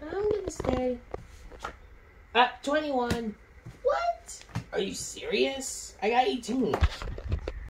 I'm gonna stay. 21. What? Are you serious? I got 18.